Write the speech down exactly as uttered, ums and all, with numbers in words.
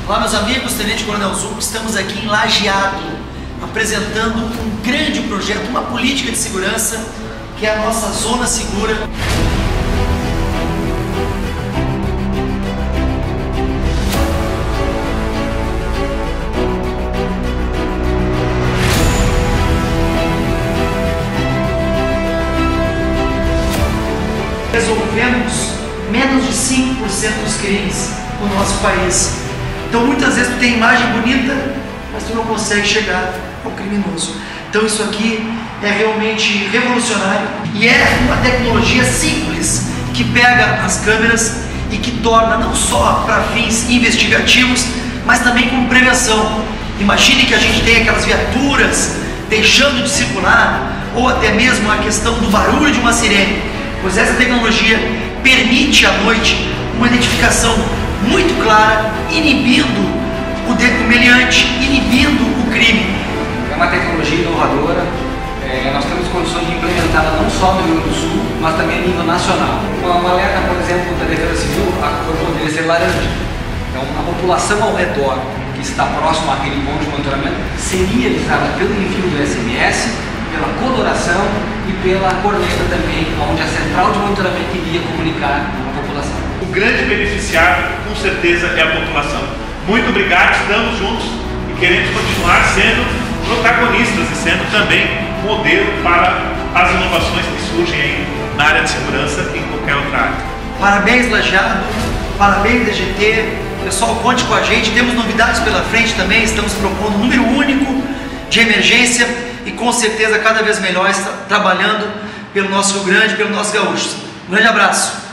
Olá, meus amigos, Tenente Coronel Zuco, estamos aqui em Lajeado, apresentando um grande projeto, uma política de segurança, que é a nossa Zona Segura. Resolvemos menos de cinco por cento dos crimes no nosso país. Então muitas vezes tu tem imagem bonita, mas tu não consegue chegar ao criminoso. Então isso aqui é realmente revolucionário e é uma tecnologia simples que pega as câmeras e que torna não só para fins investigativos, mas também como prevenção. Imagine que a gente tem aquelas viaturas deixando de circular, ou até mesmo a questão do barulho de uma sirene, pois essa tecnologia permite à noite uma identificação muito clara, inibindo o meliante, inibindo o crime. É uma tecnologia inovadora, é, nós temos condições de implementá-la não só no Rio Grande do Sul, mas também a nível nacional. Uma, uma alerta, por exemplo, da Defesa Civil, a cor poderia ser laranja. Então, a população ao redor, que está próximo àquele ponto de monitoramento, seria avisada pelo envio do S M S, pela coloração e pela corneta também, onde a central de monitoramento iria comunicar à população. O grande beneficiário, com certeza, é a população. Muito obrigado, estamos juntos e queremos continuar sendo protagonistas e sendo também modelo para as inovações que surgem aí na área de segurança e em qualquer outra área. Parabéns, Lajeado, parabéns, D G T, pessoal, conte com a gente, temos novidades pela frente também, estamos propondo um número único de emergência e com certeza cada vez melhor trabalhando pelo nosso Rio Grande, pelo nosso gaúcho. Um grande abraço!